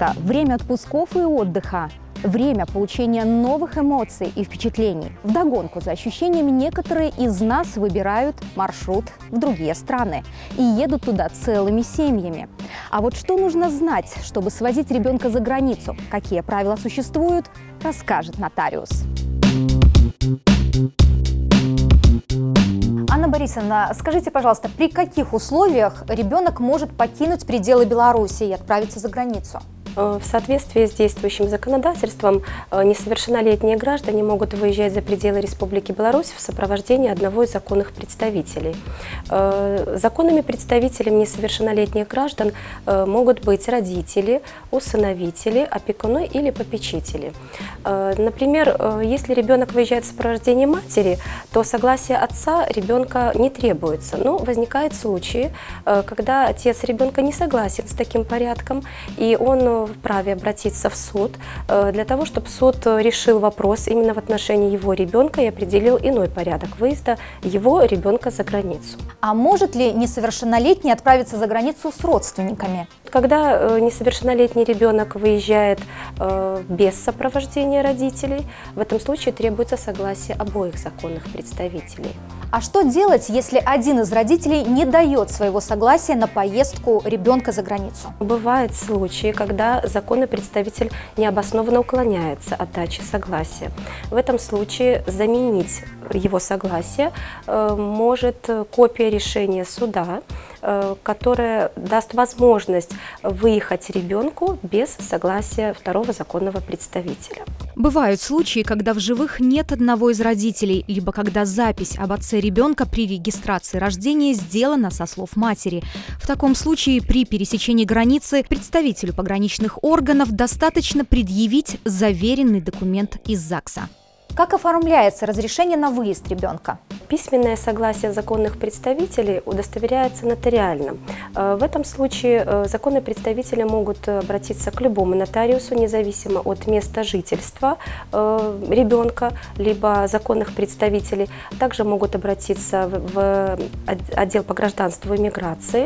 Это время отпусков и отдыха, время получения новых эмоций и впечатлений. Вдогонку за ощущениями некоторые из нас выбирают маршрут в другие страны и едут туда целыми семьями. А вот что нужно знать, чтобы свозить ребенка за границу, какие правила существуют, расскажет нотариус. Анна Борисовна, скажите, пожалуйста, при каких условиях ребенок может покинуть пределы Беларуси и отправиться за границу? В соответствии с действующим законодательством, несовершеннолетние граждане могут выезжать за пределы Республики Беларусь в сопровождении одного из законных представителей. Законными представителями несовершеннолетних граждан могут быть родители, усыновители, опекуны или попечители. Например, если ребенок выезжает в сопровождении матери, то согласие отца ребенка не требуется. Но возникают случаи, когда отец ребенка не согласен с таким порядком, и он вправе обратиться в суд для того, чтобы суд решил вопрос именно в отношении его ребенка и определил иной порядок выезда его ребенка за границу. А может ли несовершеннолетний отправиться за границу с родственниками? Когда несовершеннолетний ребенок выезжает без сопровождения родителей, в этом случае требуется согласие обоих законных представителей. А что делать, если один из родителей не дает своего согласия на поездку ребенка за границу? Бывают случаи, когда законный представитель необоснованно уклоняется от дачи согласия. В этом случае заменить его согласие может копия решения суда, которая даст возможность выехать ребенку без согласия второго законного представителя. Бывают случаи, когда в живых нет одного из родителей, либо когда запись об отце ребенка при регистрации рождения сделана со слов матери. В таком случае при пересечении границы представителю пограничных органов достаточно предъявить заверенный документ из ЗАГСа. Как оформляется разрешение на выезд ребенка? Письменное согласие законных представителей удостоверяется нотариально. В этом случае законные представители могут обратиться к любому нотариусу, независимо от места жительства ребенка, либо законных представителей. Также могут обратиться в отдел по гражданству и миграции.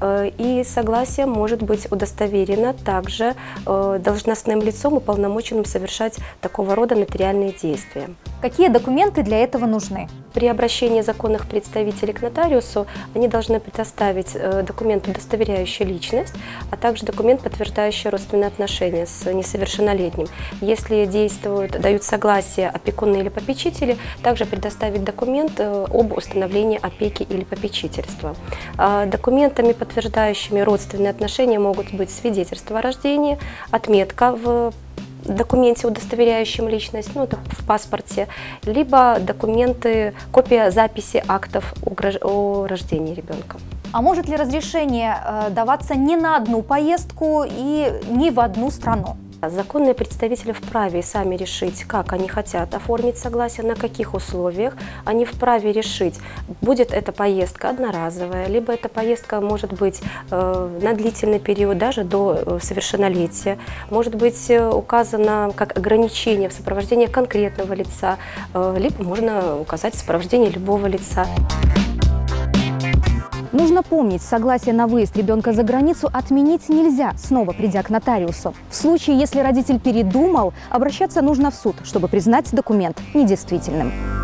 И согласие может быть удостоверено также должностным лицом, уполномоченным совершать такого рода нотариальные действия. Какие документы для этого нужны? При обращении законных представителей к нотариусу они должны предоставить документ, удостоверяющий личность, а также документ, подтверждающий родственные отношения с несовершеннолетним. Если дают согласие опекуны или попечители, также предоставить документ об установлении опеки или попечительства. Документами, подтверждающими родственные отношения, могут быть свидетельство о рождении, отметка в документе, удостоверяющем личность, это в паспорте, либо документы, копия записи актов о рождении ребенка. А может ли разрешение даваться не на одну поездку и не в одну страну? Законные представители вправе сами решить, как они хотят оформить согласие, на каких условиях. Они вправе решить, будет эта поездка одноразовая, либо эта поездка может быть на длительный период, даже до совершеннолетия. Может быть указано как ограничение в сопровождении конкретного лица, либо можно указать сопровождение любого лица. Нужно помнить, согласие на выезд ребенка за границу отменить нельзя, снова придя к нотариусу. В случае, если родитель передумал, обращаться нужно в суд, чтобы признать документ недействительным.